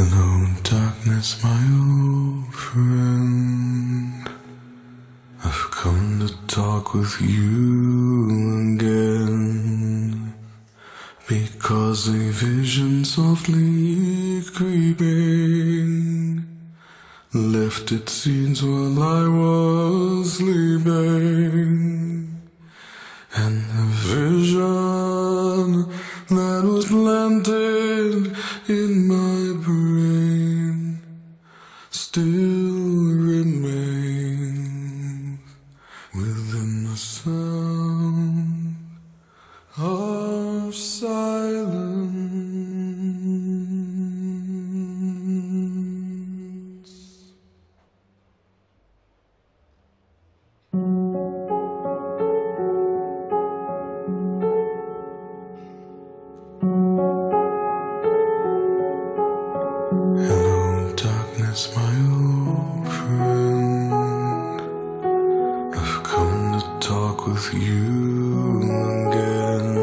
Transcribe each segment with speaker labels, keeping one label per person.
Speaker 1: Hello, darkness, my old friend. I've come to talk with you again, because a vision softly creeping left its scenes while I was sleeping, and the vision that was planted in my brain still remains within the sound of silence. Hello, darkness, my old friend. I've come to talk with you again,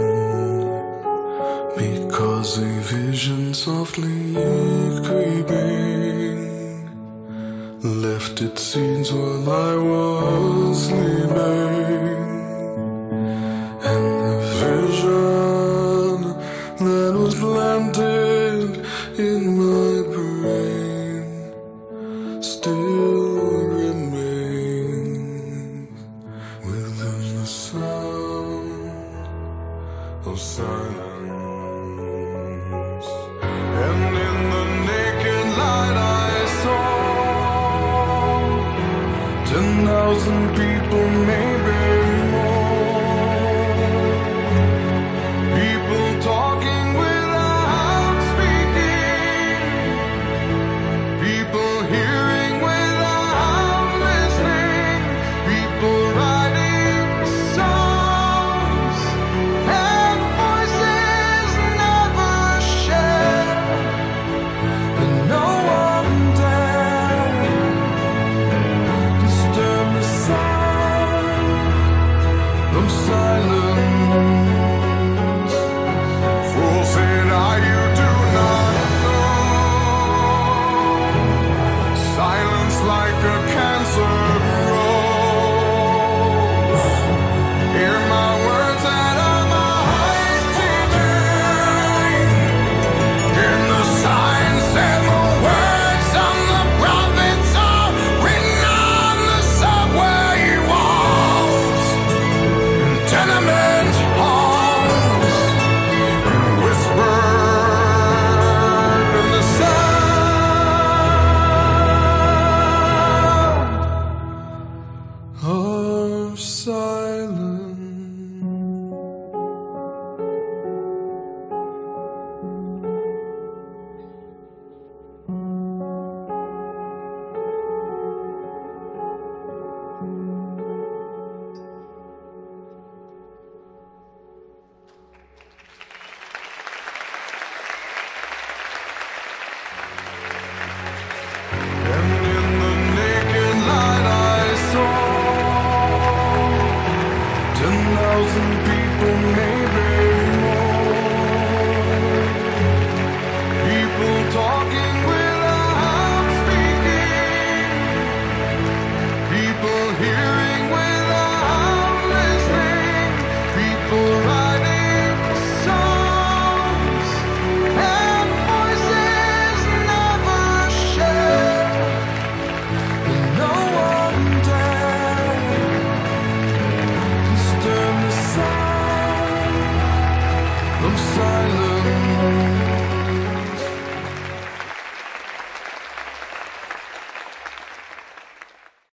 Speaker 1: because a vision softly creeping left its scenes while I was sleeping, and the vision that was planted in my brain still remains within the sound of silence. And in the naked light I saw 10,000 people, maybe more, people talking without speaking, people hearing without listening, people writing songs and voices never shared, and no one dared disturb the sound of silence. Fool said I, you do not know. Silence like a cancer grows. Hear my words out of my heart today. In the signs and the words of the prophets are written on the subway walls, in tenement halls, and whispered in the sound of silence. And in the naked light I saw 10,000 people, maybe more, people talking without speaking, people hearing without listening, people writing songs and voices never shared, and no one dared disturb the sound of silence.